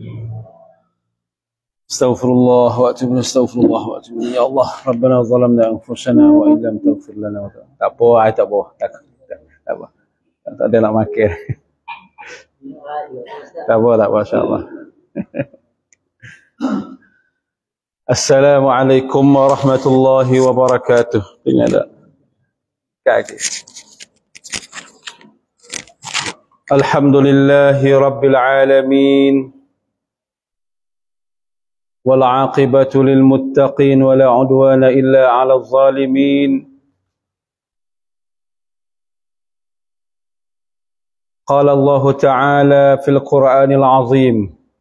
Astaghfirullah wa atubu astaghfirullah wa atubu. Ya Allah, Rabbana zalamna anfusana wa in lam taghfir lana wa tak apa, tak apa. Tak apa. Tak ada nak makan. Tak apa, insya-Allah. Assalamualaikum warahmatullahi wabarakatuh. Dengar tak? Kaki. Alhamdulillahi rabbil alamin. والعاقبة للمتقين ولا عدوان إلا على الظالمين قال الله تعالى في القرآن العظيم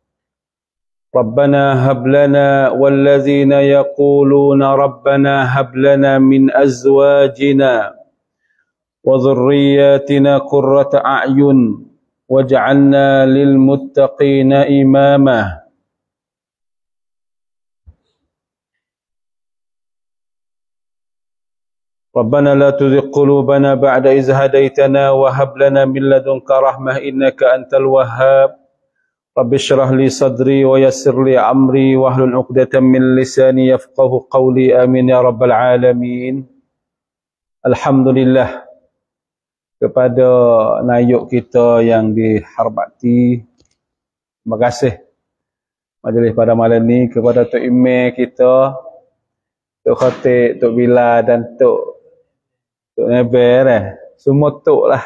ربنا هب لنا والذين يقولون ربنا هب لنا من أزواجنا وذرياتنا قرة أعين واجعلنا للمتقين إماما ربنا لا تزغ قلوبنا بعد إذ هديتنا وهب لنا من لدنك رحمة إنك أنت الوهاب رب اشرح لي صدري ويسر لي أمري واحلل عقدة من لساني يفقه قولي آمين يا رب العالمين. Alhamdulillah kepada nayuk kita yang dihormati. Terima kasih majlis pada malam ni kepada Tok Imam kita, Tok Khatib, Tok Bilal dan Tok Nebel semua tok lah.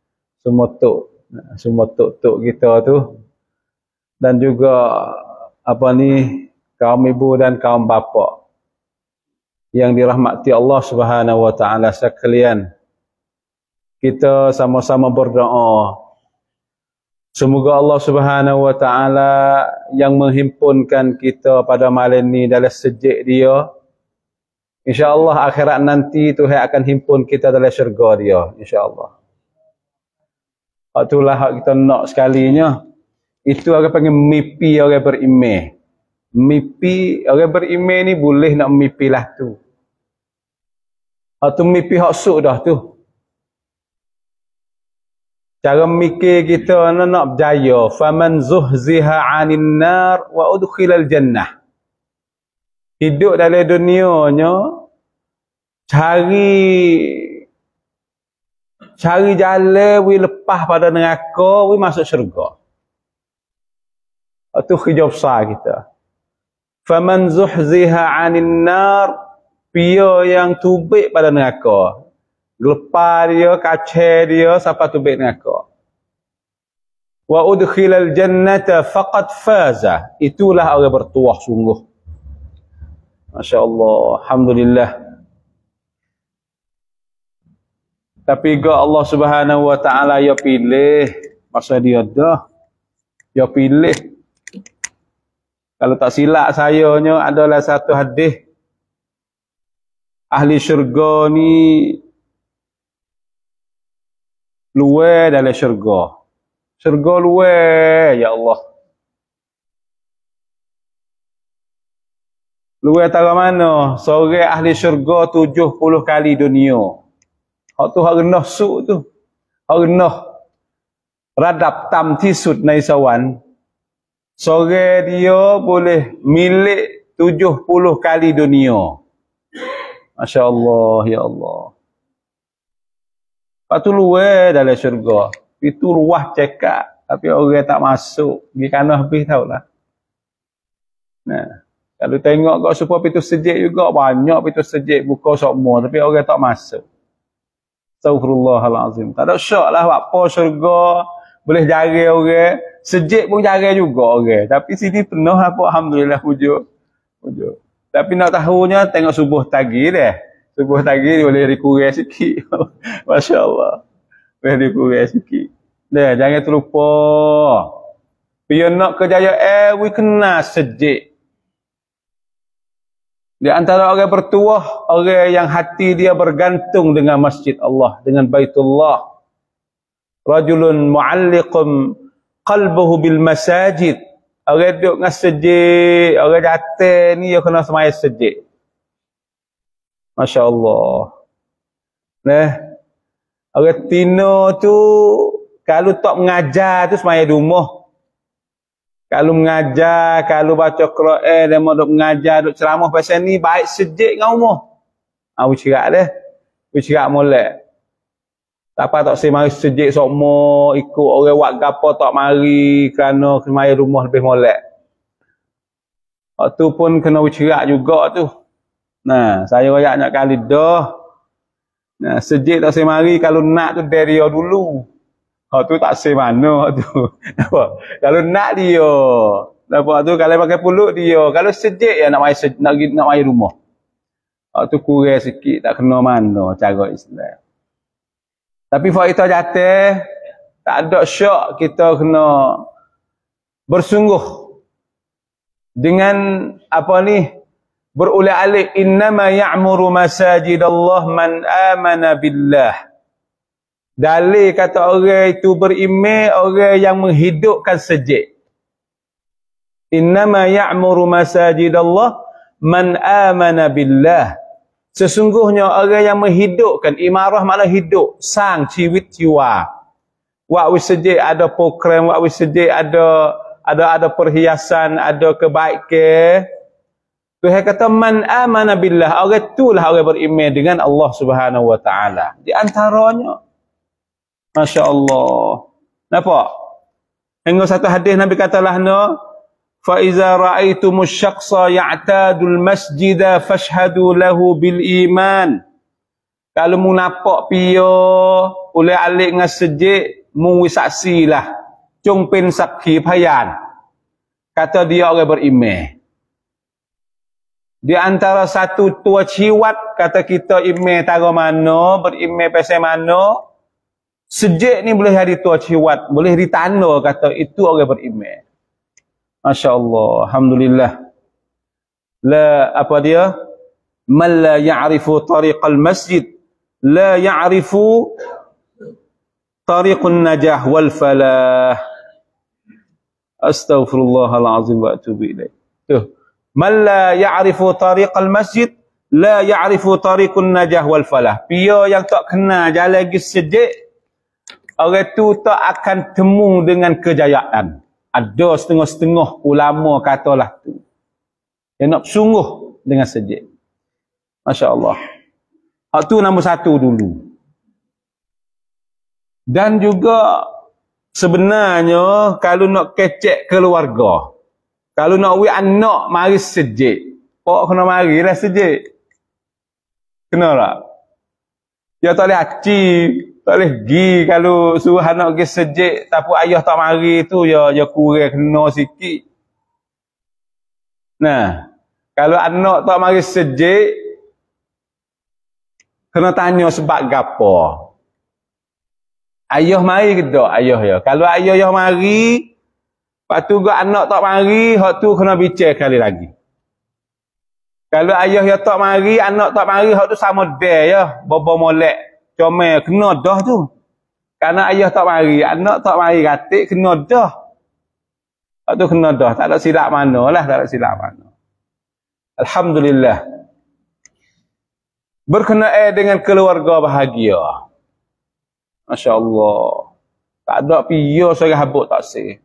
Semua tok kita tu. Dan juga kaum ibu dan kaum bapa yang dirahmati Allah Subhanahu wa taala sekalian. Kita sama-sama berdoa. Semoga Allah Subhanahu wa taala yang menghimpunkan kita pada malam ni dalam sejik dia, InsyaAllah akhirat nanti Tuhan akan himpun kita dalam syurga dia. InsyaAllah. Itulah hak kita nak sekalinya. Itu orang panggil mimpi orang beriman. Mimpi orang beriman ni boleh nak mimpi lah tu. Atau mimpi hak suk dah tu. Cara mikir kita nak berjaya. Faman zuhziha 'anil nar wa udkhilal jannah. Hidup dalam dunianya cari jalan we lepas pada neraka, we masuk syurga. Itu kerja besar kita. Faman zuhziha 'anil nar, pia yang tubik pada neraka. Gelepar dia, kacau dia sampai tubik neraka. Wa udkhilal jannata faqad faza. Itulah orang bertuah sungguh. Masya-Allah, alhamdulillah. Tapi juga Allah Subhanahu wa taala ya pilih masa dia dah. Ya pilih. Kalau tak silap sayanya adalah satu hadis ahli syurga ni luar dalam syurga. Syurga luar, ya Allah. Luar tara mana? Seorang ahli syurga 70 kali dunia. Hak tu hak renah suk tu. Hak renah. Radap tam tisut nai sawan. Seorang dia boleh milik 70 kali dunia. Masya Allah, ya Allah. Lepas tu luar dalam syurga. Itu luah cekak. Tapi orang tak masuk. Pergi kanan habis tahulah. Nah. Kalau tengok kat supaya pintu sejik juga, banyak pintu sejik buka semua, tapi orang tak masuk. Astaghfirullahalazim. Tak ada syak lah apa syurga, boleh jari orang, sejik pun jari juga orang. Tapi sini penuh apa, alhamdulillah pujuk. Tapi nak tahunya tengok subuh tagi deh. Subuh tagi boleh dikurang sikit. Masya-Allah. Boleh dikurang sikit. Dah, jangan terlupa. Biar nak kejayaan, we kena sejik. Di antara orang bertuah, orang yang hati dia bergantung dengan masjid Allah, dengan Baitullah. Rajulun mu'alliqum qalbuhu bil masajid. Orang duduk dengan sejid, orang datang ni dia kena semaya sejid. Masya Allah. Nah, orang tino tu kalau tak mengajar tu semaya di rumah. Kalau mengajar, kalau baca Quran, dia mau duk mengajar, duk ceramah pasal ni, baik sejik dengan umur. Bercerak dia. Bercerak molek. Tak apa tak mari sejik sokmo, ikut orang buat gapo tak mari kerana kemari rumah lebih molek. Waktu pun kena bercerak juga tu. Nah, saya royak nak kali dah. Nah, sejik tak mari kalau nak tu dari dia dulu. Tu tak mana tu. Nampak? Kalau nak dia. Nampak tu kalau pakai pulut dia. Kalau sejik ya nak mari rumah. Tu kurang sikit tak kena mana cara Islam. Tapi kalau kita jatuh, tak ada syak kita kena bersungguh dengan apa ni, berulang alik innama ya'muru masajidallah man amana billah. Dalil kata orang itu beriman, orang yang menghidupkan sejik. Innama ya'muru masajidallah man amana billah. Sesungguhnya orang yang menghidupkan, imarah makna hidup, sang ciwit jiwa. Wak wis sejik ada program, wak wis sejik ada perhiasan, ada kebaikan. Tuhan kata man amana billah, orang itulah orang beriman dengan Allah Subhanahu wa taala. Di antaranya masya-Allah. Nampak? Hingga satu hadis Nabi katalah fa iza ra'aitumus syakhsa ya'tadul masjida fashhadu lahu bil iman. Kalau mu nampak piyo oleh alik dengan sejik, mu saksilah. Cung pen saksi phayan. Kata dia orang beriman. Di antara satu tua ciwat kata kita iman tara mana, beriman pasal mana, sejik ni boleh jadi tua ciwat, boleh ditanda kata itu orang beriman. Masya-Allah, alhamdulillah. La apa dia? Man la ya'rifu tariqal masjid, la ya'rifu tariqun najah wal falah. Astaghfirullahal azim wa atubu ilaih. Tuh. Man la ya'rifu tariqal masjid, la ya'rifu tariqun najah wal falah. Pia yang tak kenal jalan lagi sejik, orang tu tak akan temu dengan kejayaan. Ada setengah-setengah ulama katalah tu. Dia nak sungguh dengan sejik. Masya Allah. Hak tu nombor satu dulu. Dan juga sebenarnya kalau nak kecek keluarga, kalau nak wik anak mari sejik, pok kena marilah sejik. Kena tak? Dia tak boleh aci, tak boleh pergi kalau suruh anak pergi sejik tapi ayah tak mari tu ya kurang kena sikit. Nah, kalau anak tak mari sejik kena tanya sebab gapo. Ayah mari ke tak ayah ya? Kalau ayah mari, lepas tu anak tak mari, hak tu kena bincang kali lagi. Kalau ayah ya tak mari, anak tak mari, hak tu sama dia ya, bapa molek. Comel kena dah tu. Karena ayah tak mari, anak tak mari katik kena dah. Hak tu kena dah, tak ada silap manalah, tak ada silap mana. Alhamdulillah. Berkenaan dengan keluarga bahagia. Masya-Allah. Tak ada piyo seorang habuk tak sih.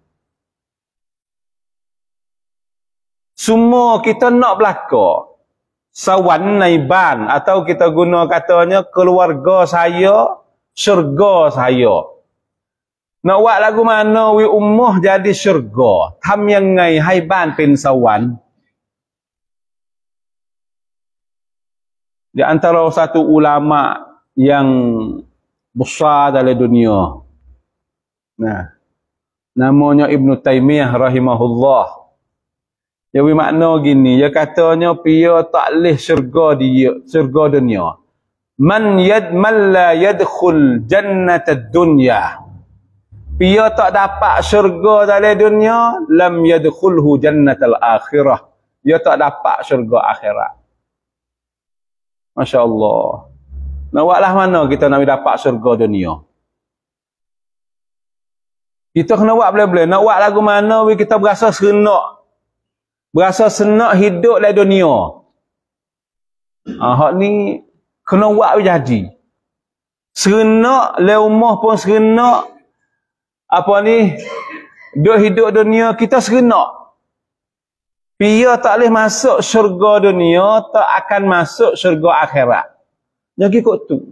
Semua kita nak belaka. Sawan naiban atau kita guna katanya keluarga saya, syurga saya. Nak buat lagu mana wi ummah jadi syurga. Tham yang ngai haiban pen sawan. Di antara satu ulama yang besar dalam dunia. Nah, namanya Ibn Taymiyah rahimahullah. Dia bermakna gini, dia katanya pia tak leh syurga dunia. Man la yadkhul jannatad dunya. Pia tak dapat syurga dalam dunia, lam yadkhulhu jannatal akhirah. Dia tak dapat syurga akhirat. Masya-Allah. Nak buatlah mana kita nak dapat syurga dunia? Kita kena buat boleh-boleh. Nak buat lagu mana kita berasa seronok. Berasa senang hidup dalam dunia. Hak ni kena buat jadi. Seronok le rumah pun seronok. Apa ni? Duk hidup dunia kita serenok. Dia tak boleh masuk syurga dunia, tak akan masuk syurga akhirat. Jadi kok tu.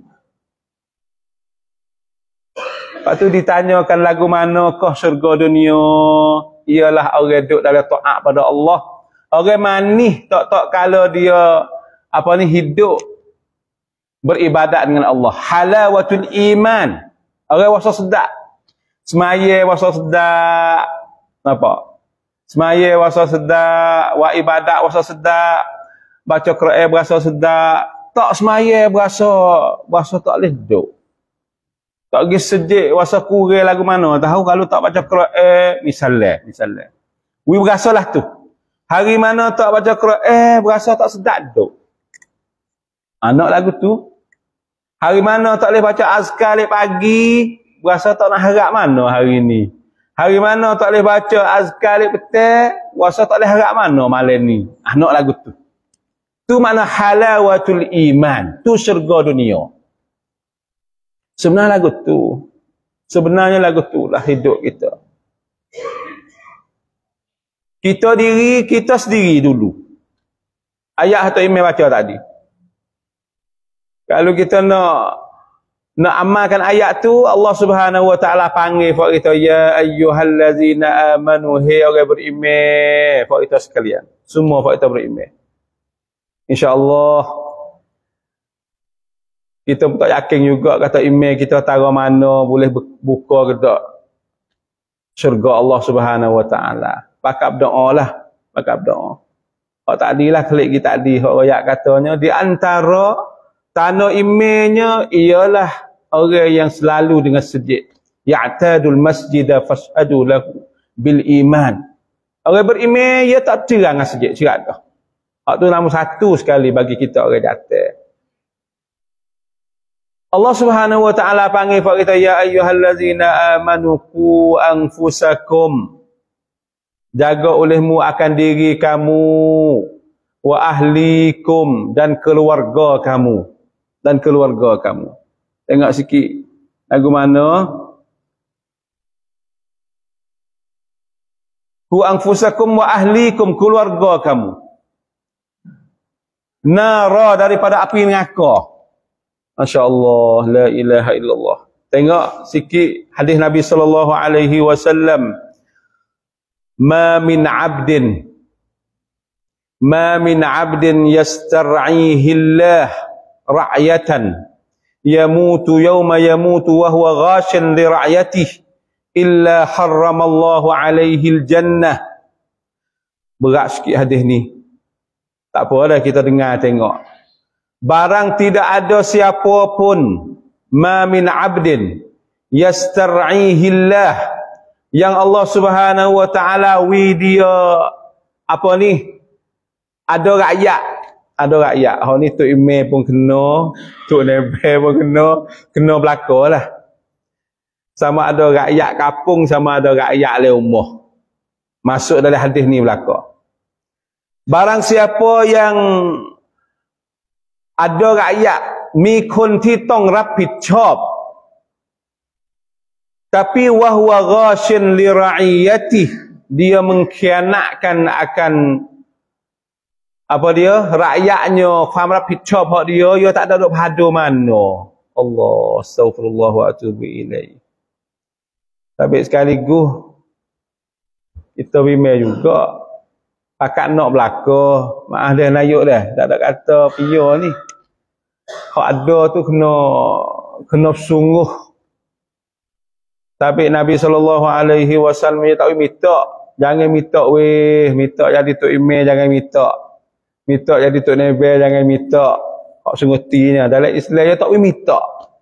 Lepas tu ditanyakan lagu manakah syurga dunia? Ialah orang duduk dalam taat pada Allah. Orang manis tak kalau dia hidup beribadat dengan Allah. Halawatul iman. Orang rasa sedap. Semaya rasa sedap. Nampak? Semaya rasa sedap, buat ibadat rasa sedap, baca Quran berasa sedap. Tak semaya berasa tak boleh duduk. Tak pergi sejik, rasa kurang lagu mana. Tahu kalau tak baca Quran, misalnya. Berasalah tu. Hari mana tak baca Quran, berasa tak sedap duduk. Anak lagu tu. Hari mana tak boleh baca azkar pagi, berasa tak nak harap mana hari ni. Hari mana tak boleh baca azkar petang, berasa tak boleh harap mana malam ni. Anak lagu tu. Tu makna halawatul iman. Tu syurga dunia. Sebenarnya lagu tu lah hidup kita. Kita sendiri dulu. Ayat Hatta Imam baca tadi. Kalau kita nak amalkan ayat tu, Allah Subhanahu wa taala panggil fak kita, ya ayyuhallazina amanu, hai orang beriman, fak kita sekalian. Semua fak kita beriman. Insya-Allah kita pun tak yakin juga kata iman kita tara mana boleh buka ke tak syurga Allah Subhanahu wa taala. Pakak berdoa lah, pakak berdoa. Hak tadilah klik kita tadi, hak ayat katanya di antara tanda imannya ialah orang yang selalu dengan sujud. Ya'tadul masjida fashhadu lahu bil iman. Orang beriman dia tak cerang dengan sujud, cerak dah. Hak tu nombor satu sekali bagi kita orang jatuh. Allah Subhanahu wa taala panggil kita, ya ayyuhallazina amanu qu anfusakum. Jaga olehmu akan diri kamu, wa ahlikum, dan keluarga kamu. Tengok sikit lagu mana? Qu anfusakum wa ahlikum, keluarga kamu. Nara, daripada api neraka. Masya-Allah, la ilaha illallah. Tengok sikit hadis Nabi sallallahu alaihi wasallam. Ma min 'abdin yastar'ihi Allah ra'yatan yamutu yawma yamutu wa huwa ghashin li ra'yatihi illa harramallahu alaihi al-jannah. Berat sikit hadis ni. Tak apalah kita dengar tengok. Barang tidak ada siapa pun, ma min 'abdin yastar'ihi Allah, yang Allah Subhanahu wa taala dia ada rakyat. Hak ni Tok Imam pun kena, Tok Nebel pun kena belakalah. Sama ada rakyat kampung, sama ada rakyat le rumah. Masuk dalam hadis ni belaka. Barang siapa yang ada rakyat มีคนที่ต้องรับผิดชอบ tapi wahwa ghashin li ra'iyatih, dia mengkhianatkan akan rakyatnya,ความรับผิดชอบhak dia tak ada duk padu mana. Allah, astaghfirullah wa atubu ilaih. Tapi sekaligus kita bimbang juga pakat nak belaka, maaf dah layuk dah, tak ada kata pia ni. Hak ada tu kena sungguh. Tapi Nabi SAW tak minta, jangan minta minta jadi Tok Imam, jangan minta jadi Tok Nebel, jangan minta. Hak sungguh-sungguhnya dalam Islam dia tak minta.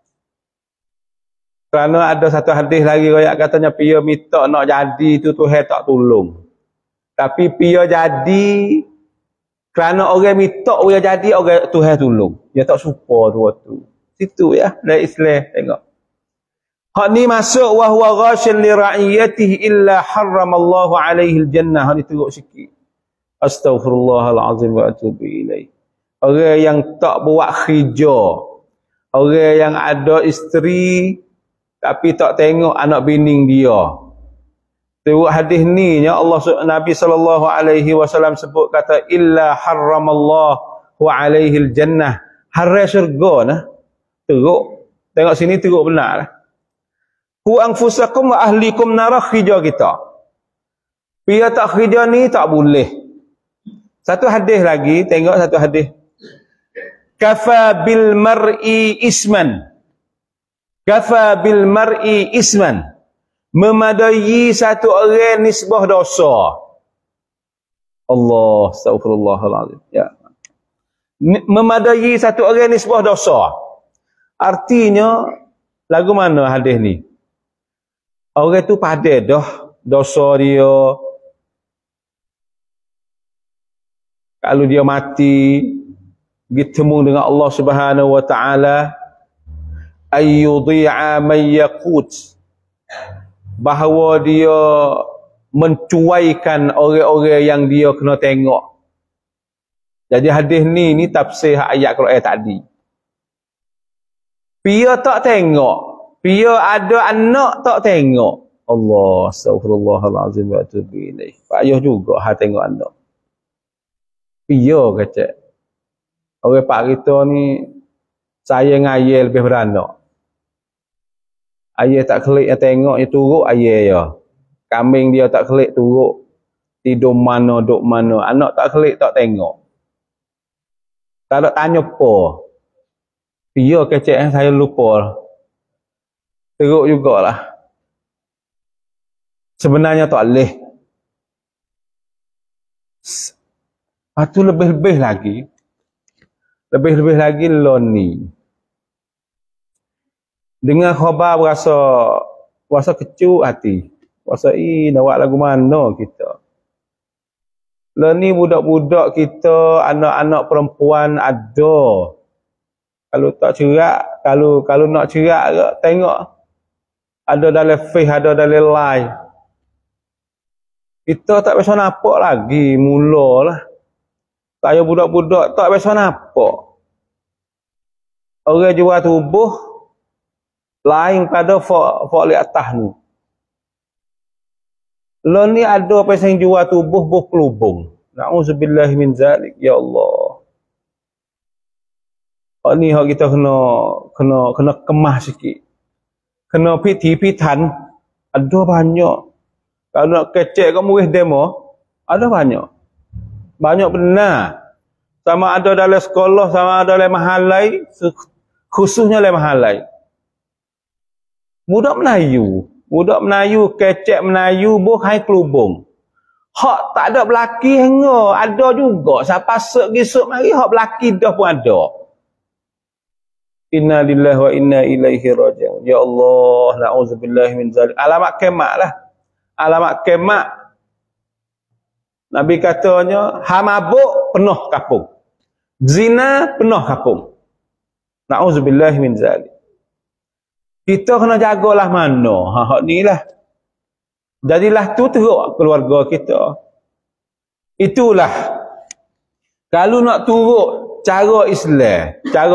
Kerana ada satu hadis lagi royak katanya pia minta nak jadi tu Tuhan tak tolong. Tapi pia jadi kerana orang minta orang jadi, orang Tuhan tolong. Dia tak suka tu. Situ ya, dalam Islam tengok. Hak ni masuk wa huwa ghashin li ra'iyatihi illa harramallahu alaihi al-jannah. Hak ni teruk sikit. Astaghfirullahalazim wa atubu ilaih. Orang yang tak buat kerja, orang yang ada isteri tapi tak tengok anak bini dia, Tengok hadis ni nya Nabi SAW sebut kata illa harramallahu alaihil jannah, haram syurga nah. Teruk. Tengok sini teruk benar lah. Ku anfusakum wa ahlikum nar, khija kita. Pia tak khija ni tak boleh. Satu hadis lagi, tengok satu hadis. Kafa bil mar'i isman. Kafa bil mar'i isman. Memadai satu orang nisbah dosa. Allah, astagfirullahaladzim. Ya. Memadai satu orang nisbah dosa. Artinya, lagu mana hadis ni? Orang tu padah dah dosa dia. Kalau dia mati, bertemu dengan Allah Subhanahu wa taala, ayyudhi'a man yaqut. Bahawa dia mencuaikan orang-orang yang dia kena tengok. Jadi hadis ni tafsir ayat Quran tadi. Pia tak tengok, pia ada anak tak tengok. Allah, astagfirullahalazim wa atubu ilaih. Payah juga tengok anak. Pia kata. Orang pak kita ni sayang ayah lebih beranak. Ayah tak kelik yang tengok, dia turut ayah ya. Kambing dia tak kelik turut. Tidur mana, duduk mana. Anak tak kelik tak tengok. Tak ada tanya apa. Dia kecek saya lupa. Teruk jugalah. Sebenarnya tak boleh. Lepas tu lebih-lebih lagi. Lebih-lebih lagi lo ni. Dengar khabar rasa kecut hati. Rasa nak buat lagu mana kita. Lo ni budak-budak kita, anak-anak perempuan ada. Kalau tak cerak, kalau nak cerak tengok. Ada dalam face, ada dalam live. Kita tak biasa nampak lagi, mulalah. Saya budak-budak tak biasa nampak. Orang jual tubuh lain pada fok li atas ni. Lo ni ada pasang jual tubuh buh kelubung. Na'udzubillah min zalik, ya Allah. Ni hak kita kena kemas sikit. Kena piti-pitan. Ada banyak. Kalau nak kecek kat murid demo, ada banyak. Banyak benar. Sama ada dalam sekolah, sama ada dalam mahalai, khususnya dalam mahalai. Budak Melayu, kecek Melayu, buhai kelubung. Hak tak ada belaki hanga, ada juga. Siapa gesuk mari hak belaki dah pun ada. Inna lillahi wa inna ilaihi raji'un. Ya Allah, na'udzubillahi min zalik. Alamat kiamat lah. Alamat kiamat. Nabi katanya, hamabuk penuh kapung. Zina penuh kapung. Na'udzubillahi min zalik. Kita kena jagalah mana. Hak ni lah. Jadilah tu teruk keluarga kita. Itulah. Kalau nak turut cara Islam.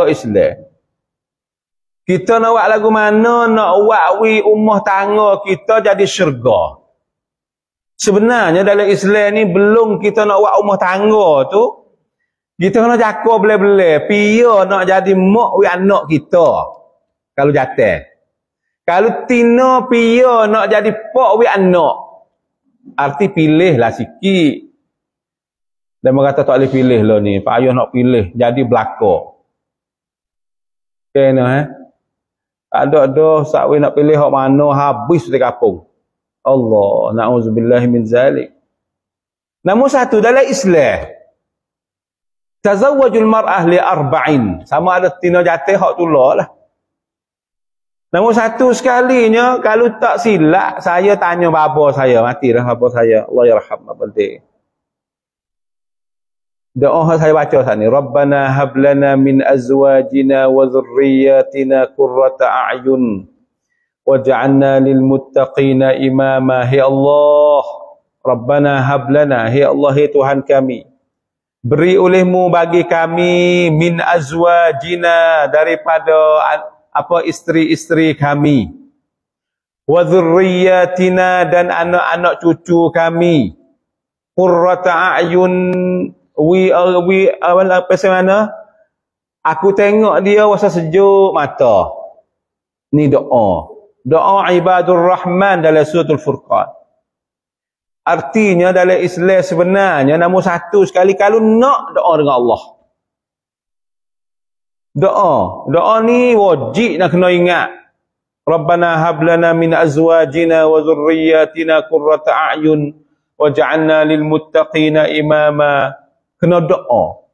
Kita nak buat lagu mana, nak buat rumah tangga kita jadi syurga. Sebenarnya dalam Islam ni belum kita nak buat rumah tangga tu, kita kena jaga belai-belai. Pia nak jadi mak anak kita. Kalau jatuh. Kalau tina pia nak jadi pak anak. Arti pilihlah sikit. Dan mereka tak boleh pilih lah ni. Pak ayah nak pilih. Jadi belakang. Kena Ada sakwe nak pilih hak mana habis di kampung. Allah, na'udzubillahi min zalik. Nombor satu dalam Islam. Tazawwajul mar'ah li arba'in. Sama ada tina jatuh hak tulah lah. Nombor satu sekalinya, kalau tak silap, saya tanya bapa saya, matilah bapa saya. Allah yarham bapa dia. Doa saya baca saat ni. Rabbana hablana min azwajina wa dhurriyyatina qurrata a'yun waj'alna lil muttaqina imama. Ya Allah, Rabbana hablana, ya Allah, ya Tuhan kami, beri olehmu bagi kami min azwajina, daripada isteri-isteri kami, wa dzurriyyatina, dan anak-anak cucu kami, qurrata a'yun, apa semana, aku tengok dia rasa sejuk mata. Ni doa ibadur rahman dalam suratul Furqan. Artinya dalam Islam sebenarnya nombor satu sekali kalau nak doa dengan Allah. Doa ni wajib nak kena ingat. Rabbana hab lana min azwajina wa dhurriyyatina qurrata a'yun waj'alna lil muttaqina imama. Kena doa.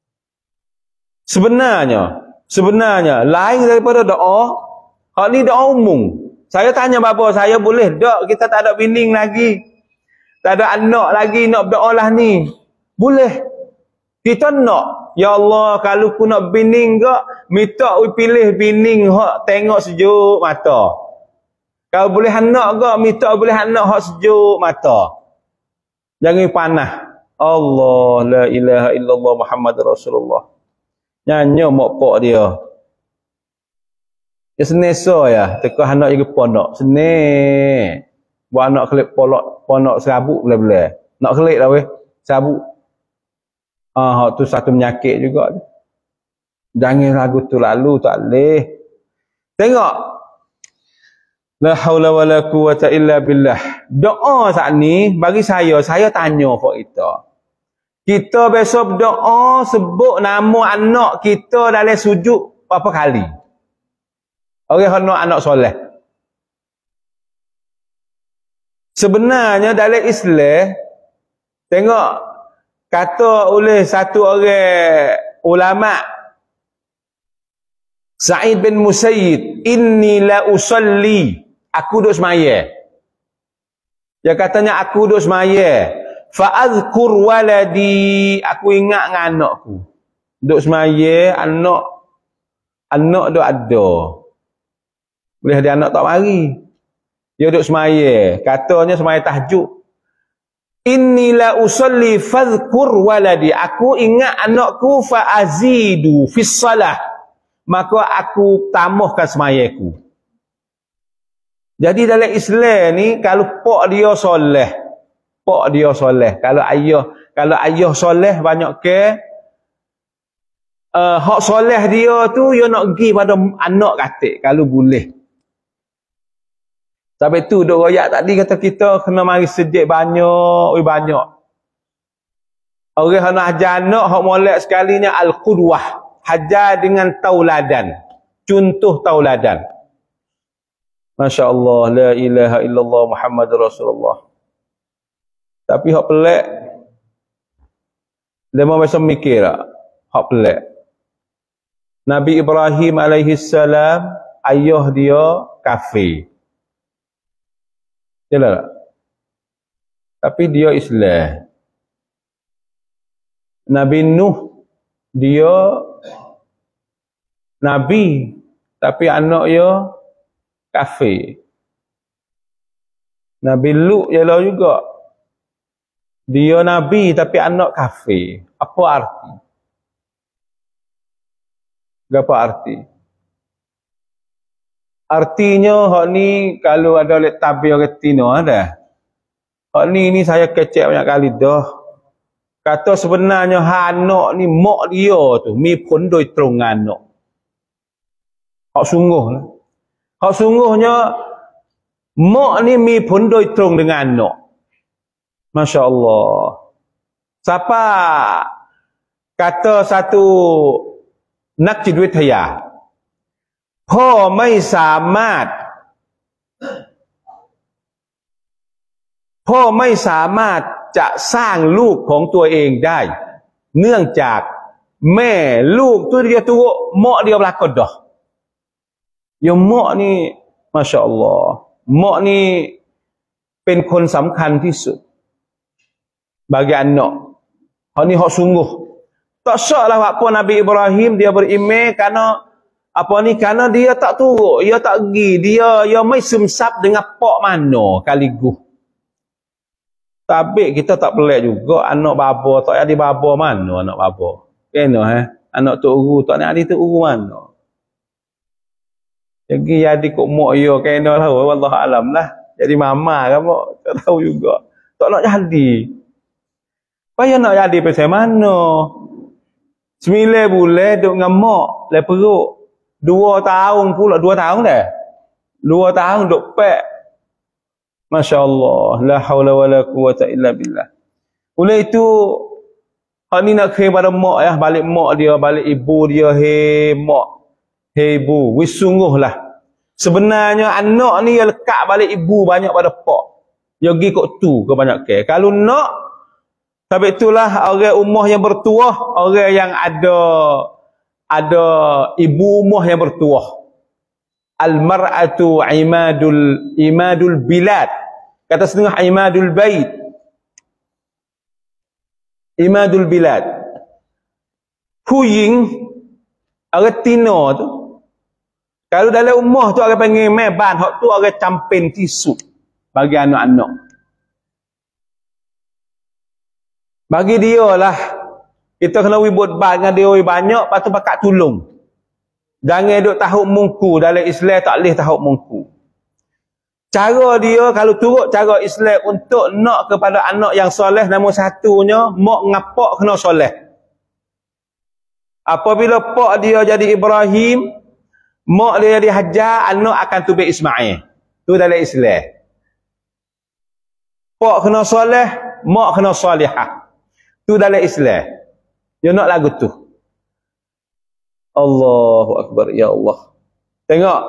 Sebenarnya lain daripada doa. Hak ni doa umum. Saya tanya bapa saya, boleh tak kita tak ada bini lagi, tak ada anak lagi, nak berdoa lah ni? Boleh. Kita nak, ya Allah, kalau aku nak bini ke, minta pilih bini hak tengok sejuk mata. Kalau boleh anak ke, minta boleh anak hak sejuk mata. Jangan panah. Allah, la ilaha illallah Muhammad Rasulullah. Nyanyi mak pak dia. Dia senesa ya, tekah anak jadi ponok. Seneh. Buat anak kelip ponok serabut boleh-boleh. Nak kelip lah weh, serabut. Hak tu satu penyakit juga. Jangan lagu tu lalu, tak boleh. Tengok. La haula wa la quwata illa billah. Doa saat ni, bagi saya tanya pada kita. Kita besok berdoa sebut nama anak kita dalam sujud berapa kali? Orang anak soleh. Sebenarnya dalam Islam, tengok kata oleh satu orang ulama, Sa'id bin Musayyib, inni la usalli, aku duk semaya. Dia katanya aku duk semaya, fa azkur waladi, aku ingat dengan anakku. Duk semaya, anak duk ada. Boleh dia anak tak mari. Dia duduk semaya. Katanya semaya tahajud. Inni la usalli fadhkur waladi. Aku ingat anakku fa'azidu fis salah. Maka aku tambahkan semayaku. Jadi dalam Islam ni, kalau pak dia soleh. Kalau ayah soleh banyak ke, hak soleh dia tu, dia nak pergi pada anak katik. Kalau boleh. Sampai tu duk royak tadi kata kita kena mari sedek banyak. Orang nak ajar anak hak molek sekalinya al-qudwah, hajar dengan tauladan, contoh tauladan. Masya-Allah, la ilaha illallah Muhammad Rasulullah. Tapi hak pelik, dia mau biasa mikir tak? Hak pelik. Nabi Ibrahim alaihi salam, ayah dia kafir. Yalah. Tapi dia Islam. Nabi Nuh, dia Nabi, tapi anak dia kafir. Nabi Lut ialah juga. Dia Nabi, tapi anak kafir. Apa arti? Apa arti? Artinya hak ni kalau ada oleh tabir retina ada. Hak ni saya kecek banyak kali dah. Kata sebenarnya anak ni mak dia tu mi pun doi trong anak. Hak sungguh lah. Hak sungguhnya mak ni mi pun doi trong dengan anak. Masya-Allah. Siapa kata satu nakจิตวิทยา พ่อไม่สามารถจะสร้างลูกของตัวเองได้เนื่องจากแม่ลูกtu dia turut mak dia berlakon dah. Ya mak ni masya-Allah, mak ni เป็นคนสำคัญที่สุด bagi anak. Hak ni hak sungguh. Tak syaklah apa Nabi Ibrahim dia berimej kerana dia tak turut, dia tak pergi, dia mai sumsap dengan pak mana kaligus. Tapi kita tak pelik juga anak baba tak ada baba mana anak baba. Kena anak tok guru tak ada tok guru mana. Jadi kok mak yo kena lah wallahu alam lah. Jadi mama kan mak tak tahu juga. Tak nak jadi. Payah nak jadi pasal mana? 9 bulan duk dengan mak le perut. 2 tahun pula, 2 tahun dah. 2 tahun duk pek. Masya-Allah, la haula wala quwata illa billah. Oleh itu hak ni nak kira pada mak ya, balik mak dia, balik ibu dia, hei mak. Hei ibu, wis sungguhlah. Sebenarnya anak ni yang lekat balik ibu banyak pada pak. Dia pergi kok tu ke banyak ke. Kalau nak, sebab itulah orang umah yang bertuah, orang yang ada ibu umah yang bertuah. Al-mar'atu imadul bilad. Kata setengah imadul bait. Imadul bilad. Kuying, orang Tino tu, kalau dalam rumah tu orang panggil meban, hak tu orang campin tisu bagi anak-anak. Bagi dia lah, kita kena wibut bag dengan dia banyak, lepas tu bakat tolong. Jangan duk tahuk mungku, dalam Islam tak boleh tahuk mungku. Cara dia, kalau turut cara Islam untuk nak kepada anak yang soleh, nombor satunya, mak ngapak kena soleh. Apabila pak dia jadi Ibrahim, mak dia jadi Hajar, anak akan tubik Ismail. Tu dalam Islam. Pak kena soleh, mak kena salihah. Tu dalam Islam. Dia nak lagu tu. Allahu Akbar, ya Allah. Tengok.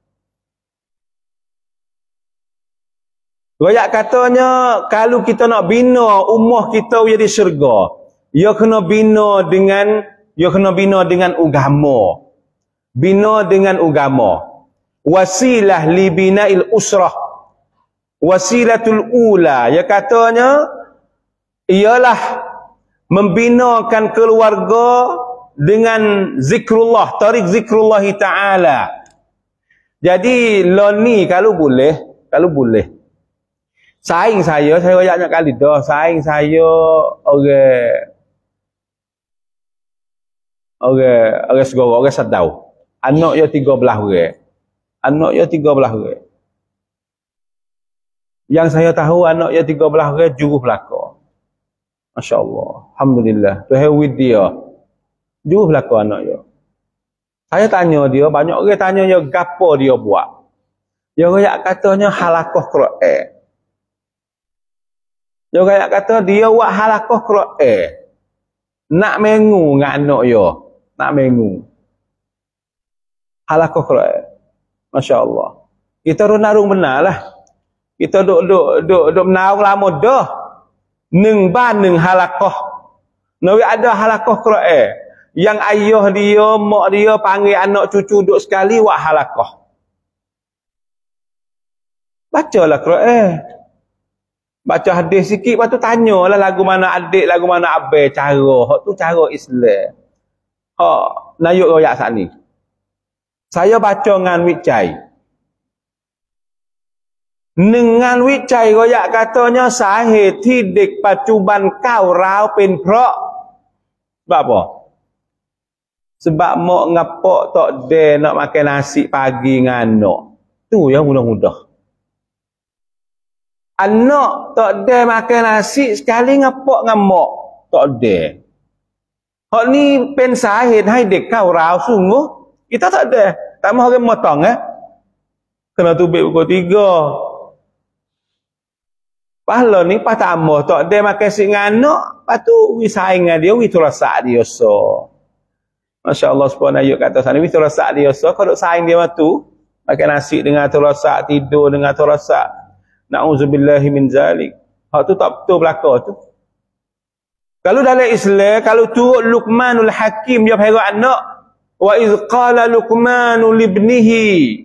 Royak katanya, kalau kita nak bina umah kita jadi syurga, dia kena bina dengan agama. Bina dengan agama. Wasilah li bina'il usrah. Wasilatul ula. Ya katanya, ialah membinakan keluarga dengan zikrullah, tarik zikrullah ta'ala. Jadi, lo ni kalau boleh. Saing saya banyak kali dah. Saing saya orang segorok, orang sedau. Anak dia 13 orang. Yang saya tahu anak dia 13 orang juru belaka. Masya-Allah. Alhamdulillah. Tuhan with dia. Juru belaka anak dia. Saya tanya dia, banyak orang tanya dia gapo dia buat. Dia royak katanya halaqah Quran. Dia royak kata dia buat halaqah Quran. Nak mengu dengan anak dia. Nak mengu. Halaqah Quran. Masya-Allah. Kita runarung benar lah. Kita duk menarung lama dah. Neng halaqah. Nawi ada halaqah Quran. Yang ayah dia, mak dia panggil anak cucu duk sekali buat halaqah. Bacalah Quran. Baca hadis sikit, lepas tu tanyalah lagu mana adik, lagu mana abang cara. Hak tu cara Islam. Hak nayuk royak saat ni. Saya baca dengan Wicai. Dengan Wicai royak katanya sahih hidik pacuban kau rau pen prok. Sebab apa? Sebab mak ngapak tak de nak makan nasi pagi dengan anak. Tu yang mudah-mudah. Anak tak de makan nasi sekali ngapak dengan mak. Tak de. Hak ni pen sahih hidik kau rau sungguh. Kita tak ada. Tak mahu orang motong kena tubik pukul 3. Pahala ni pas tambah. Tak ada makan si dengan anak. Lepas tu wisaing dengan dia. Witurasak dia so. Masya Allah sebuah ayat kata sana. Witurasak dia so. Kau duk saing dia waktu. Makan nasi dengan turasak. Tidur dengan turasak. Na'udzubillahi min zalik. Hak tu tak betul belakang tu. Kalau dalam Islam. Kalau turut Luqmanul Hakim. Dia berhera anak. Wa idh qala Luqmanu libnihi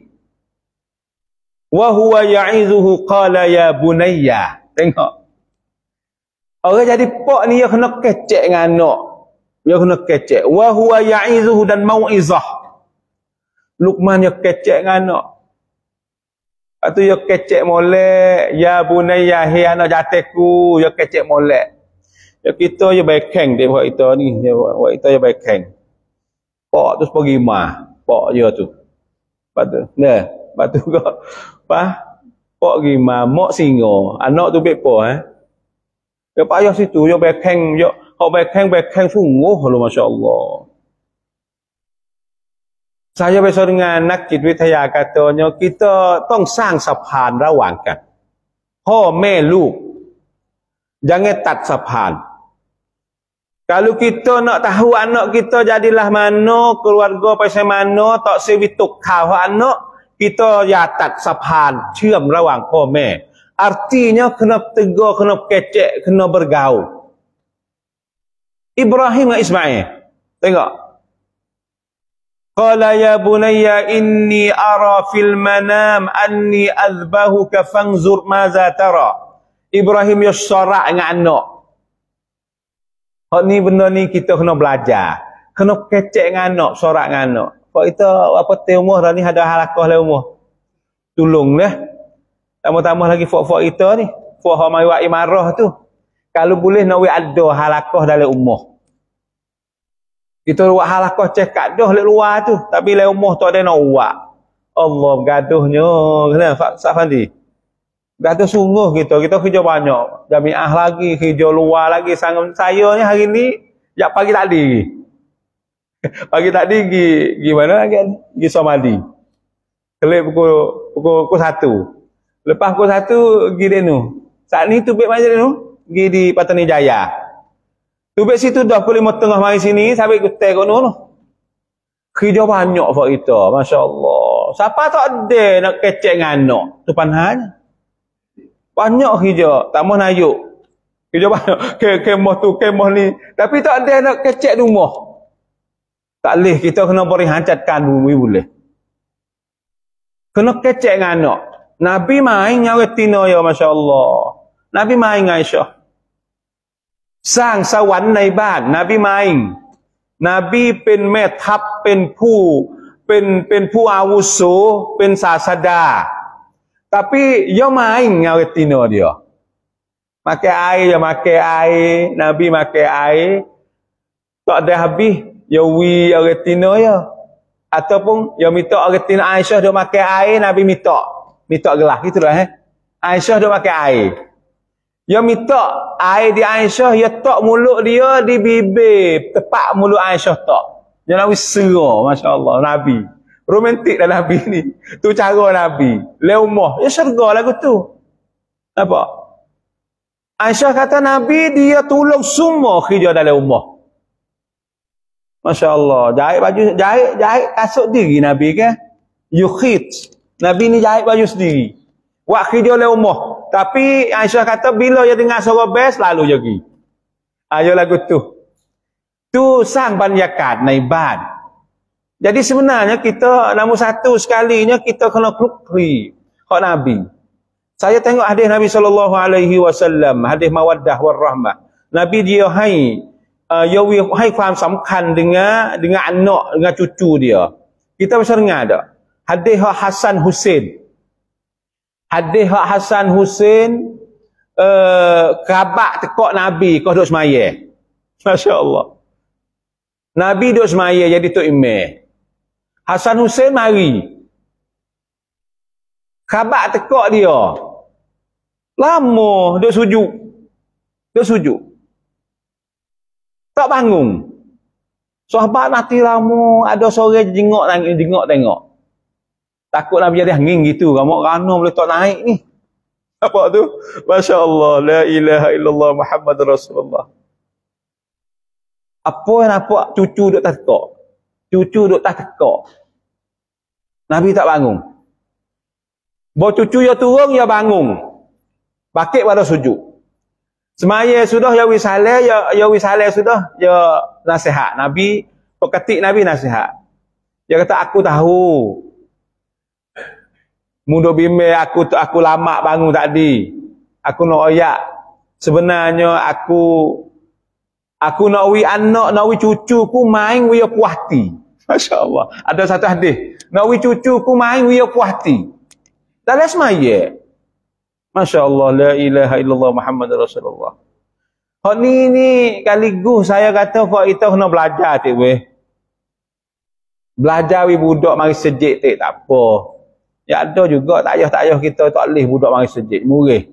wa huwa ya'izuhu qala ya bunayya. Tengok. Orang jadi pak ni dia kena kecek dengan anak. Dia kena kecek. Wa huwa ya'izuhu dan mau'izah. Luqman dia kecek dengan anak. Lepas tu dia kecek molek. Ya bunayya, hei anak jateku. Dia kecek molek. Ya kita dia baik keng dia buat kita ni. Buat kita dia baik keng. Pak tu pergi mah. Pak dia tu. Batu. Nah, batu kau. Apa? Pok gimana? Mok singo. Anak tu bepo Yo payah situ, yo bekeng, yo hok bekeng sungguh lu masya-Allah. Saya bersama dengan นักจิตวิทยา katanya kita ต้องสร้างสะพานระหว่างกันพ่อแม่ลูก jangan ตัดสะพาน kalau kita nak tahu anak kita jadilah mana keluarga pasal mana tak sewitukข่าว anak kita ya ตัดสะพานเชื่อมระหว่างพ่อแม่ artinya kena tegur kena kecek kena bergaul Ibrahim dengan Ismail tengok Qala ya bunayya inni ara fil manam anni azbahuka fanzur maza tara. Ibrahim ya sorak dengan anak. Hak ni benda ni kita kena belajar. Kena kecek dengan anak, sorak dengan anak. Kau itu apa teh umur dah ni ada halakah le umur. Tolong dah. Tambah-tambah lagi fok-fok kita ni. Fok hak mai wak imarah tu. Kalau boleh nak ada halakah dalam umur. Kita buat halakah cekak dah lek luar tu, tapi le umur tak ada nak buat. Allah gaduhnya, kenapa Pak Fandi? Gaduh sungguh kita kerja banyak. Jamiah lagi, kerja luar lagi. Saya ni hari ni jak pagi tak di. Pagi tak di gimana lagi? Gi Somadi. Kelip pukul 1. Lepas pukul 1 gi denu. Saat ni tu bek macam denu, gi di Patani Jaya. Tubik situ dah pukul 5.30 mari sini sampai kutai kono tu. Kerja banyak buat kita, masya-Allah. Siapa tak ada nak kecek dengan anak, tu panahnya. Banyak kerja, tak mau nayuk. Kerja banyak, kemah tu, kemah ni, tapi tak ada nak kecek di rumah. Tak leh kita kena beri hancatkan bumi boleh. Kena kecek dengan anak. Nabi main nyawa tina ya masya-Allah. Nabi main dengan Aisyah. สร้างสวรรค์ในบ้านนบีมาอิงนบีเป็นแม่ทัพเป็นผู้อาวุโสเป็นศาสดา tapi yo main ngawetina dia pakai air ya pakai air nabi pakai air tak ada habis yo wi ngawetina ya ataupun yo minta ngawetina Aisyah dia pakai air nabi minta gelas gitulah Aisyah dia pakai air. Dia minta air di Aisyah, dia tak mulut dia di bibir. Tepat mulut Aisyah tak. Dia nak wisera, Masya Allah, Nabi. Romantik dah Nabi ni. Tu cara Nabi. Leumah. Ya syurga lagu tu. Nampak? Aisyah kata Nabi, dia tolong semua kerja dalam rumah. Masya Allah. Jahit kasut diri Nabi kan? Yukhid. Nabi ni jahit baju sendiri. Buat kerja dalam rumah. Tapi Aisyah kata bila dia dengar suara bes lalu je pergi. Ayo lagu tu. Tu sang banyakan naiban. Jadi sebenarnya kita nombor satu sekalinya kita kena klukri hak Nabi. Saya tengok hadis Nabi sallallahu alaihi wasallam, hadis mawaddah warahmah. Nabi dia haiความสำคัญ dengan anak, dengan cucu dia. Kita bisa dengar tak? Hadis Hasan Husain. Hadis Hasan Husain kerabat tekok Nabi kau duk semaya. Masya-Allah. Nabi duk semaya jadi tok imam. Hasan Husain mari. Kerabat tekok dia. Lama duk sujud. Duk sujud. Tak bangun. Sahabat mati lama, ada sore jengok tengok. Takut Nabi jadi angin gitu. Kamu rana boleh tak naik ni. Apa tu? Masya Allah. La ilaha illallah Muhammad Rasulullah. Apa yang nampak cucu duk tak tekak? Cucu duk tak tekak. Nabi tak bangun. Bawa cucu dia turun, dia bangun. Bakit pada sujud. Semaya sudah, ya wisaleh sudah, ya nasihat. Nabi, peketik Nabi nasihat. Dia kata, aku tahu. Mudah bimbing aku lama bangun tadi. Aku nak oyak. Sebenarnya aku nak wi anak, nak wi cucuku main wi puhati. Masya-Allah. Ada satu hadis. Nak wi cucuku main wi puhati. Dalam semaya. Masya-Allah, la ilaha illallah Muhammad Rasulullah. Hak ni kaligus saya kata hak kita kena belajar tik weh. Belajar budak mari sejik tak apa. Ya ada juga tak payah kita tak boleh budak mari sejik, murih.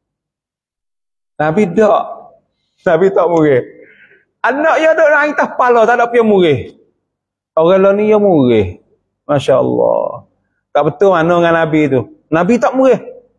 Nabi tak. Nabi tak murih. Anak dia duk naik atas kepala, tak ada pian murih. Orang lain ni dia murih. Masya-Allah. Tak betul mana dengan Nabi tu. Nabi tak murih.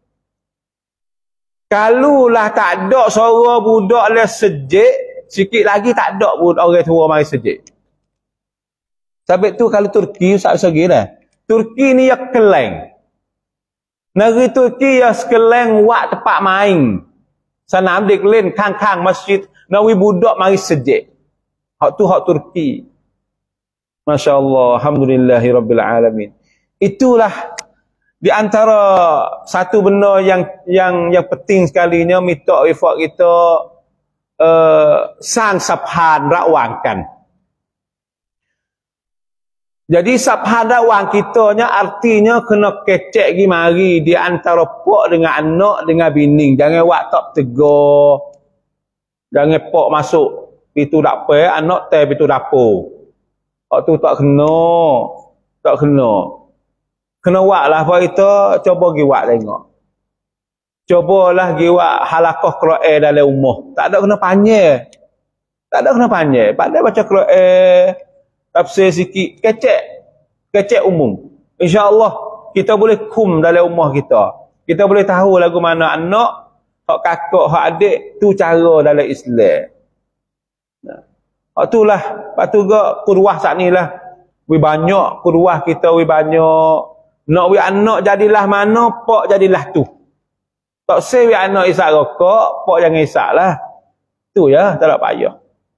Kalulah tak ada suara budak le sejik, sikit lagi tak ada budak orang tua mari sejik. Sebab tu kalau Turki usah segi dah. Turki ni ya keleng. Negeri Turki ya sekeleng wak tempat main. Sanam dikelin kang-kang masjid nawi budak mari sejik. Hak tu hak Turki. Masya-Allah, alhamdulillahirabbil alamin. Itulah di antara satu benda yang penting sekalinya minta ifak kita sang saphan rakwangkan. Jadi saphan rakwang kitanya artinya kena kecek gi mari di antara pok dengan anak dengan bini. Jangan wak tak tegur. Jangan pok masuk pintu dapur, anak tai pintu dapur. Hak tu tak kena. Tak kena. Kena wak lah apa itu, coba gi wak tengok. Cobalah gi wak halaqah Quran dalam rumah. Tak ada kena panjang. Tak ada kena panjang. Pandai baca Quran, tafsir sikit, kecek umum. InsyaAllah kita boleh kum dalam rumah kita. Kita boleh tahu lagu mana anak, hak kakak, hak adik, tu cara dalam Islam. Hak tu lah. Lepas tu ke kurwah saat ni lah. Wi banyak kurwah kita, wi banyak. Nak wi anak jadilah mana, pak jadilah tu. Tak say wi anak isak rokok, pak jangan isak lah. Tu ya, tak ada payah.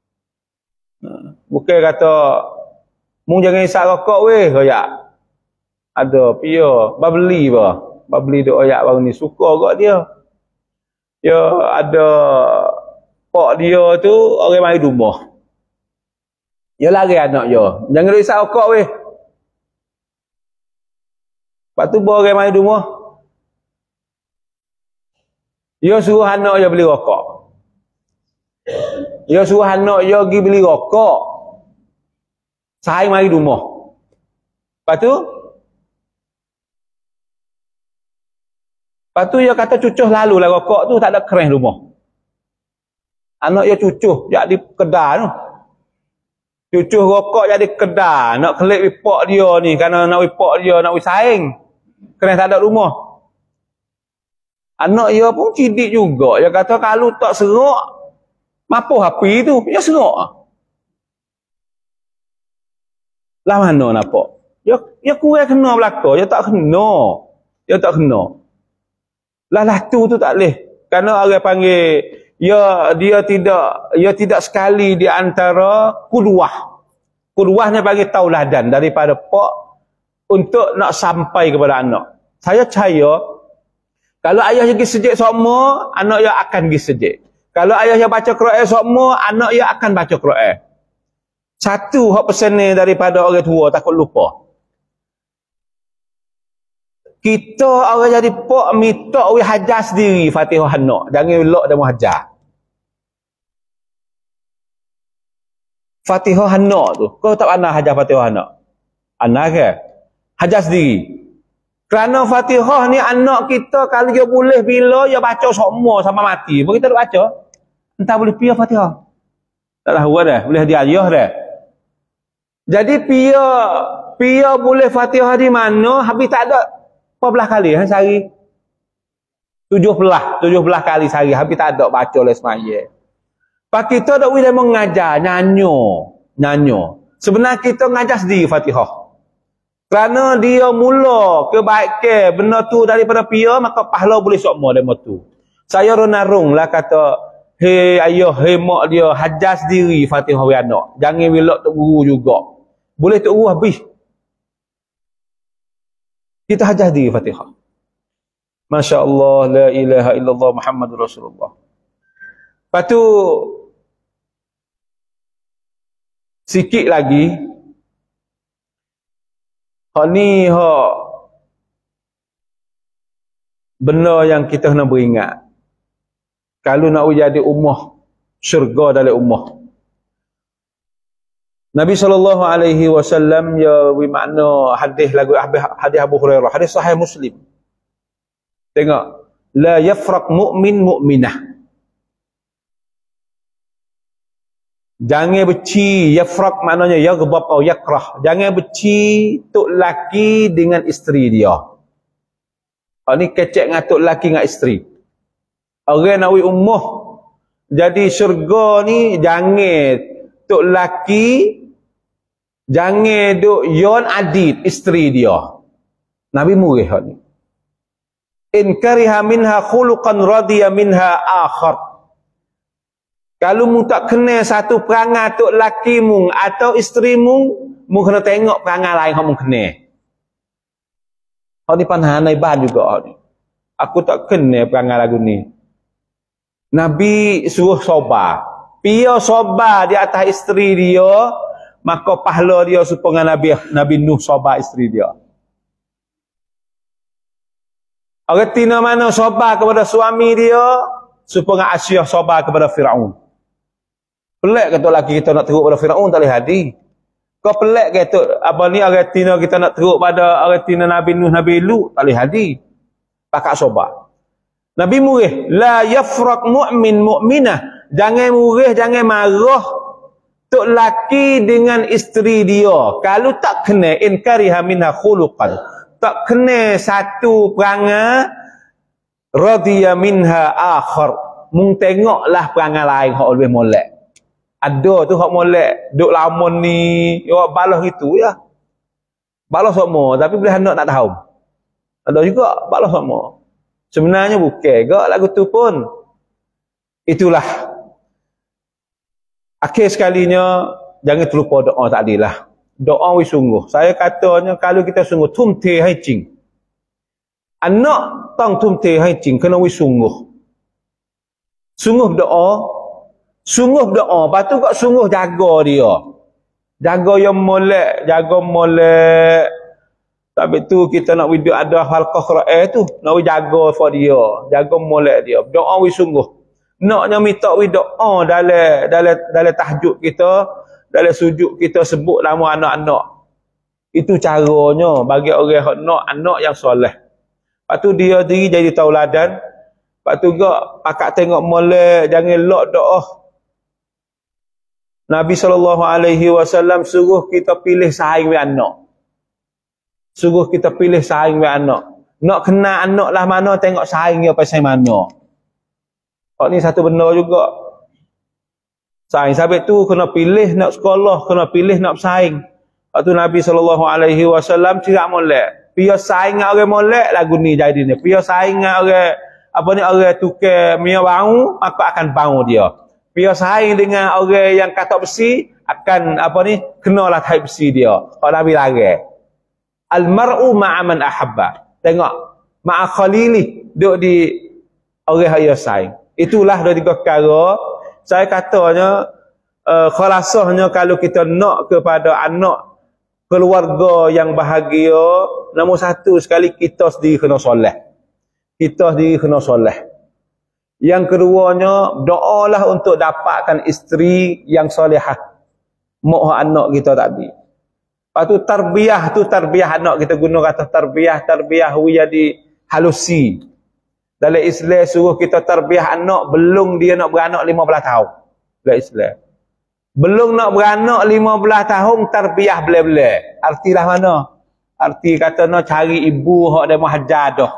Bukan kata, mu jangan isak rokok weh, koyak. Ada, pia, babeli bah. Babeli duk oyak baru ni, suka kot dia. Ya, ada pak dia tu, orang mari rumah. Ya lari anak dia. Jangan duk isak rokok weh. Lepas tu bawa orang mari rumah. Dia suruh anak dia beli rokok. Dia suruh anak dia pergi beli rokok. Saya mari rumah. Lepas tu dia kata cucuh lalu lah rokok tu tak ada keren rumah. Anak dia cucuh jadi kedai tu. Cucuh rokok jadi kedai. Nak kelip wipak dia ni. Kerana nak wipak dia, nak wisaing. Keren tak ada rumah. Anak dia pun cidik juga. Dia kata kalau tak serak, mapuh api tu. Dia serak. Lah mana nampak? Dia kurang kena belakang. Dia tak kena. Dia tak kena. Lah tu tak boleh. Kerana orang panggil, dia tidak sekali di antara kudwah. Kudwah ni bagi tauladan daripada pak untuk nak sampai kepada anak. Saya percaya kalau ayah pergi sejik semua, anak dia akan pergi sejik. Kalau ayah dia baca Quran semua, anak dia akan baca Quran. Satu hak pesan ni daripada orang tua takut lupa. Kita orang jadi pak minta we hajar sendiri Fatihah anak. Jangan lok dan hajar. Fatihah anak tu. Kau tak pernah hajar Fatihah anak? Anak ke? Hajar sendiri. Kerana Fatihah ni anak kita kalau dia boleh bila dia baca semua sama mati. Pun kita nak baca. Entah boleh pia Fatihah. Tak tahu dah. Boleh diayah dah. Jadi pia boleh Fatihah di mana habis tak ada 14 kali sehari. 17 kali sehari habis tak ada baca oleh semaya. Pak kita dak boleh mengajar nyanyo. Sebenarnya kita ngajar sendiri Fatihah. Kerana dia mula kebaikan benda tu daripada pia maka pahala boleh semua demo tu. Saya renarunglah kata hei ayah, hei mak dia hajar sendiri Fatihah we anak. Jangan wilok tok guru juga. Boleh tok guru habis. Kita hajar diri Fatihah. Masya Allah, la ilaha illallah Muhammadur Rasulullah. Lepas tu, sikit lagi, hak ni hak benda yang kita kena beringat. Kalau nak jadi ummah syurga dalam ummah. Nabi SAW ya bermakna hadis lagu hadis Abu Hurairah, hadis sahih Muslim. Tengok, la yafraq mu'min mu'minah. Jangan benci, yafraq maknanya yaghdab atau yakrah. Jangan benci tok laki dengan isteri dia. Ni kecek dengan tok laki dengan isteri. Orang nak umuh jadi syurga ni, jangan tok laki jangan duk yon adid isteri dia. Nabi murih hak ni. In kariha minha khuluqan radiya minha akhar. Kalau mu tak kena satu perangai tok laki mu atau isteri mu kena tengok perangai lain hak mu kena. Hak ni panhanai ban juga hak ni. Aku tak kena perangai lagu ni. Nabi suruh sabar. Pia sabar di atas isteri dia, maka pahala dia supaya Nabi Nuh sabar isteri dia. Artinya mana sabar kepada suami dia, supaya Asyah sabar kepada Firaun. Pelik kata laki kita nak teruk pada Firaun tak boleh hadi. Kau pelik kata apa ni artinya kita nak teruk pada artinya Nabi Nuh, Nabi Lut tak boleh hadi. Pakat sabar. Nabi murih, la yafraq mu'min mu'minah. Jangan murih, jangan marah tok laki dengan isteri dia. Kalau tak kena in kariha minha khuluqan, tak kena satu perangai, radiya minha akhar. Mung tengoklah perangai lain hak lebih molek. Ada tu hak molek, duk lama ni, awak balas gitu ya. Balas semua, tapi boleh anak nak tahu. Ada juga balas semua. Sebenarnya bukan gak lagu tu pun. Itulah. Akhir sekalinya, jangan terlupa doa tadi lah. Doa wis sungguh. Saya katanya kalau kita sungguh tumti hai cing. Anak tang tumti hai cing kena wis sungguh. Sungguh berdoa. Sungguh berdoa. Lepas tu kok sungguh jaga dia. Jaga yang molek. Jaga molek. Tapi tu kita nak video ada halqah Quran tu. Nak jaga for dia. Jaga molek dia. Doa wis sungguh. Naknya minta doa dalam tahajud kita. Dalam sujud kita sebut nama anak-anak. Itu caranya bagi orang yang nak anak yang soleh. Lepas tu dia diri jadi tauladan. Lepas tu juga pakak tengok molek. Jangan lok doa. Nabi SAW suruh kita pilih saing dengan anak. Suruh kita pilih saing dengan anak. Nak kenal anak lah mana, tengok saingnya pasal mana. Hak ni satu benda juga. Saing. Sebab tu kena pilih nak sekolah, kena pilih nak bersaing. Waktu Nabi SAW tidak molek. Pia saing dengan orang molek lagu ni jadi ni. Pia saing dengan orang tukar minyak bau, maka akan bau dia. Pia saing dengan orang yang katak besi, akan kenalah tahi besi dia. Kalau Nabi lagi. Al-mar'u ma'a man ahabba. Tengok. Ma'a khalili. Duduk di orang yang saing. Itulah dua tiga perkara. Saya katanya, khalasahnya kalau kita nak kepada anak keluarga yang bahagia, nombor satu sekali kita sendiri kena soleh. Kita sendiri kena soleh. Yang keduanya, doalah untuk dapatkan isteri yang solehah. Mak anak kita tadi. Lepas tu tarbiyah anak kita guna kata tarbiyah jadi halusi. Dalam Islam suruh kita tarbiyah anak belum dia nak beranak 15 tahun. Dalam Islam. Belum nak beranak 15 tahun tarbiyah bela-bela. Artilah mana? Arti kata nak cari ibu hak dia mahajar dah.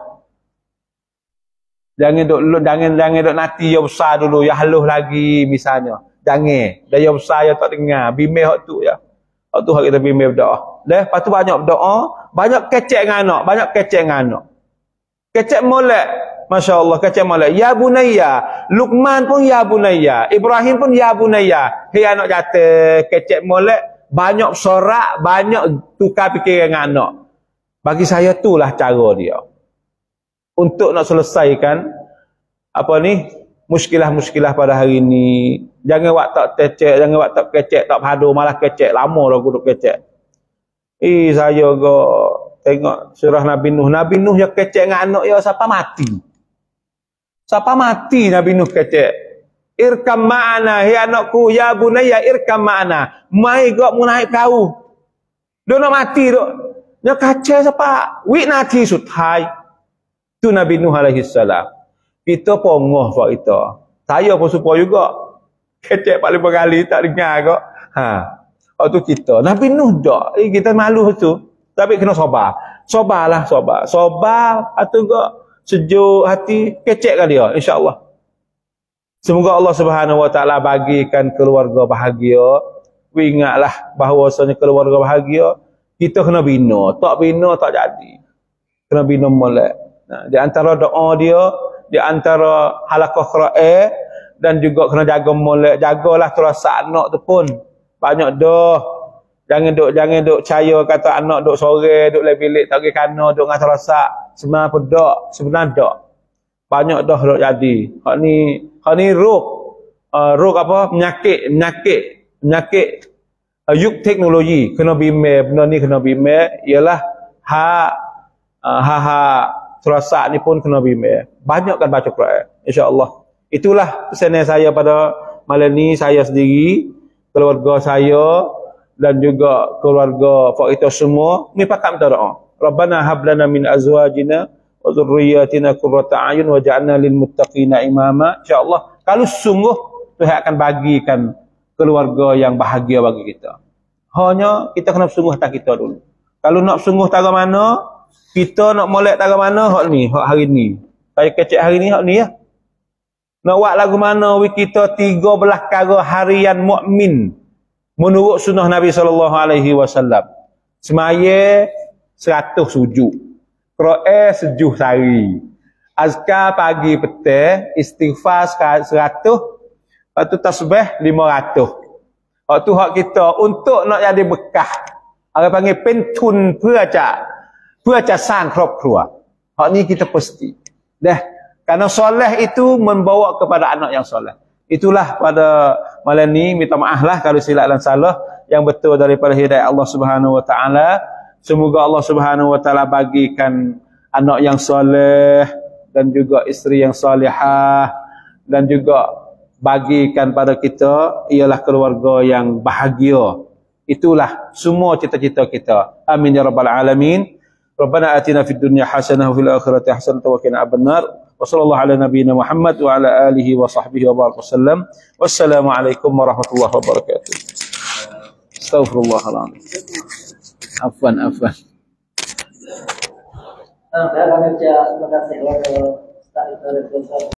Jangan duk nanti ya besar dulu, ya halus lagi misalnya. Jangan. Dah ya besar ya tak dengar. Bimbing hak tu ya. Hak tu hak kita bimbing berdoa. Dah, lepas tu banyak berdoa, banyak kecek dengan anak, Kecek molek. Masya Allah, kecek molek. Ya bunayya. Luqman pun ya bunayya. Ibrahim pun ya bunayya. Hei anak jatuh, kecek molek. Banyak sorak, banyak tukar fikir dengan anak. Bagi saya itulah cara dia. Untuk nak selesaikan muskilah-muskilah pada hari ini. Jangan buat tak tecek, jangan buat tak kecek, tak padu, malah kecek. Lama dah aku duk kecek. Saya go tengok surah Nabi Nuh. Nabi Nuh yang kecek dengan anak dia siapa mati. Siapa mati Nabi Nuh kecek. Irkam ma'ana, hai anakku, ya bunayya irkam ma'ana. Mai gak mu naik perahu. Dia nak mati dok. Dia kacau siapa? Wik nanti suthai. Tu Nabi Nuh alaihi salam. Kita pongoh pak kita. Saya pun supaya juga. Kecek paling berkali tak dengar kok. Tu kita. Nabi Nuh dak. Kita malu tu. Tapi kena sabar. Sabarlah, sabar. Sabar atau enggak sejuk hati kecek kan dia insya-Allah. Semoga Allah Subhanahu wa taala bagikan keluarga bahagia. Ingatlah bahawasanya keluarga bahagia kita kena bina. Tak bina tak jadi. Kena bina molek. Nah, di antara doa dia, di antara halaqah Quran dan juga kena jaga molek, jagalah terasa anak tu pun. Banyak dah. Jangan duk percaya kata anak duk sore, duk le bilik tak pergi kana, duk ngah terasa. Sebenarnya apa dak? Sebenarnya dak. Banyak dah duk jadi. Hak ni roh apa? Penyakit yuk teknologi kena bimbing, benda ni kena bimbing ialah terasa ni pun kena bimbing. Banyak kan baca Quran insya-Allah. Itulah pesan saya pada malam ni, saya sendiri, keluarga saya dan juga keluarga pak kita semua ni pakat minta doa. Rabbana hab lana min azwajina wa dhurriyyatina qurrata a'yun waj'alna lil muttaqina imama. Insya-Allah kalau sungguh Tuhan akan bagikan keluarga yang bahagia bagi kita. Hanya kita kena sungguh tak kita dulu. Kalau nak sungguh tak mana, kita nak molek tak mana, hak ni, hak hari ni. Saya kecek hari ni hak ni ya. Nak buat lagu mana kita 13 kara harian mukmin menurut sunnah Nabi sallallahu alaihi wasallam. Semaya 100 sujud. Qiraat sejuh sehari. Azkar pagi petang, istighfar 100, lepas tu tasbih 500. Hak tu hak kita untuk nak jadi bekah. Orang panggil pentun peraca sang kropkrua. Hak ni kita pasti. Dah, karena soleh itu membawa kepada anak yang soleh. Itulah pada malam ni, minta maaf lah kalau silap dan salah yang betul daripada hidayah Allah Subhanahu wa taala. Semoga Allah Subhanahu wa taala bagikan anak yang soleh dan juga isteri yang salihah dan juga bagikan pada kita ialah keluarga yang bahagia. Itulah semua cita-cita kita. Amin ya rabbal alamin. Rabbana atina fid dunya hasanah wa fil akhirati hasanah wa qina adzabannar. Wa sallallahu ala nabiyyina Muhammad wa ala alihi wa sahbihi wa baraka wasallam. Wassalamu alaikum warahmatullahi wabarakatuh. Astaghfirullahaladzim. Afwan. Terima kasih kepada Ustaz Ibrahim.